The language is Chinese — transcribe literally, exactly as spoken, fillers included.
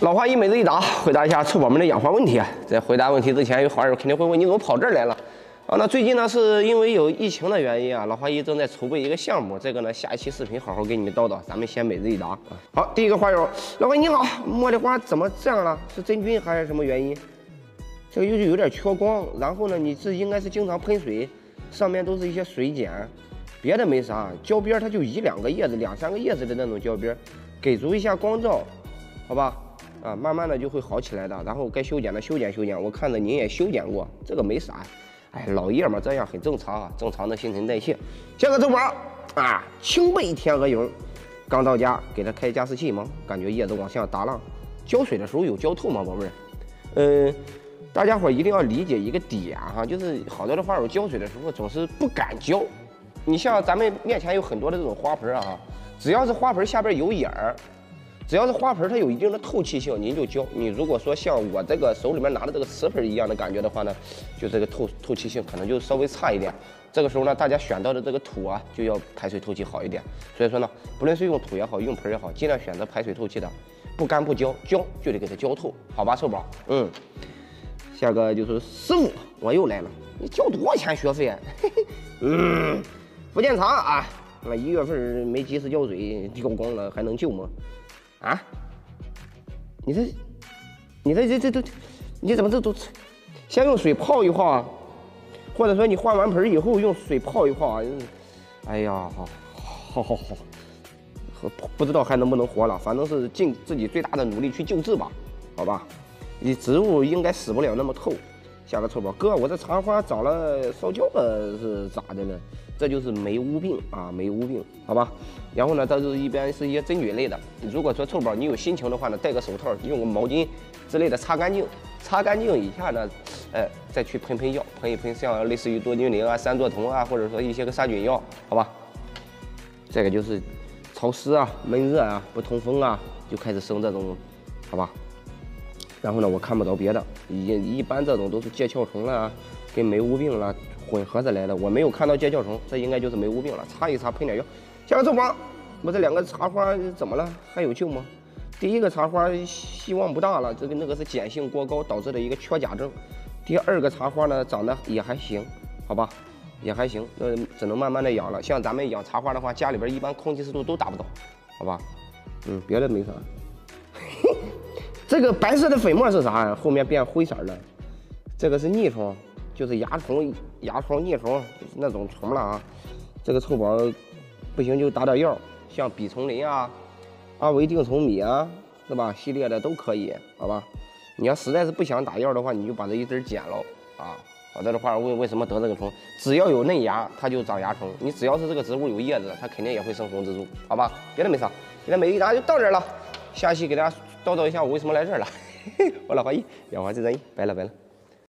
老华一每日一答，回答一下臭宝们的养花问题啊。在回答问题之前，有花友肯定会问你怎么跑这儿来了啊？那最近呢，是因为有疫情的原因啊，老华一正在筹备一个项目，这个呢，下一期视频好好给你们叨叨。咱们先每日一答啊。好，第一个花友，老华你好，茉莉花怎么这样了？是真菌还是什么原因？这个又是有点缺光，然后呢，你是应该是经常喷水，上面都是一些水碱，别的没啥，胶边它就一两个叶子、两三个叶子的那种胶边，给足一下光照，好吧？啊，慢慢的就会好起来的。然后该修剪的修剪修剪，我看着您也修剪过，这个没啥。哎，老爷们这样很正常啊，正常的新陈代谢。下个周宝啊，清贝天鹅绒，刚到家给它开加湿器吗？感觉叶子往下打浪，浇水的时候有浇透吗，宝贝儿？嗯。大家伙一定要理解一个点哈，就是好多的花友浇水的时候总是不敢浇。你像咱们面前有很多的这种花盆啊，只要是花盆下边有眼儿，只要是花盆它有一定的透气性，您就浇。你如果说像我这个手里面拿的这个瓷盆一样的感觉的话呢，就这个透透气性可能就稍微差一点。这个时候呢，大家选到的这个土啊，就要排水透气好一点。所以说呢，不论是用土也好，用盆也好，尽量选择排水透气的，不干不浇，浇就得给它浇透，好吧，臭宝？嗯。下个就是师傅，我又来了，你交多少钱学费啊？嗯，福建茶啊，那一月份没及时浇水，掉光了还能救吗？啊？你这，你这这这这，你怎么这都？先用水泡一泡啊，或者说你换完盆以后用水泡一泡啊。哎呀，好，好，好，好，不知道还能不能活了，反正是尽自己最大的努力去救治吧，好吧？你植物应该死不了那么透。下个臭宝哥，我这茶花长了烧焦了是咋的呢？这就是霉污病啊，霉污病，好吧。然后呢，这就是一边是一些真菌类的。如果说臭宝你有心情的话呢，戴个手套，用个毛巾之类的擦干净，擦干净以下呢，哎，再去喷喷药，喷一喷像类似于多菌灵啊、三唑酮啊，或者说一些个杀菌药，好吧。这个就是潮湿啊、闷热啊、不通风啊，就开始生这种，好吧。然后呢，我看不着别的，一一般这种都是疥壳虫啦，跟霉污病啦混合着来的。我没有看到疥壳虫，这应该就是霉污病了。擦一擦，喷点药。下个臭宝，我这两个茶花怎么了？还有救吗？第一个茶花希望不大了，这个那个是碱性过高导致的一个缺钾症。第二个茶花呢，长得也还行，好吧，也还行，呃，只能慢慢的养了。像咱们养茶花的话，家里边一般空气湿度都达不到，好吧？嗯，别的没啥。这个白色的粉末是啥呀？后面变灰色了。这个是腻虫，就是蚜虫、蚜虫、腻虫，就是那种虫了啊。这个臭宝不行就打点药，像吡虫林啊、阿维定虫米啊，是吧？系列的都可以，好吧？你要实在是不想打药的话，你就把这一根剪了啊。好多的话问为什么得这个虫，只要有嫩芽，它就长蚜虫。你只要是这个植物有叶子，它肯定也会生红蜘蛛，好吧？别的没啥。今天每一答就到这儿了，下期给大家叨叨一下我为什么来这儿了。我老华一，养花自然一，拜了拜了。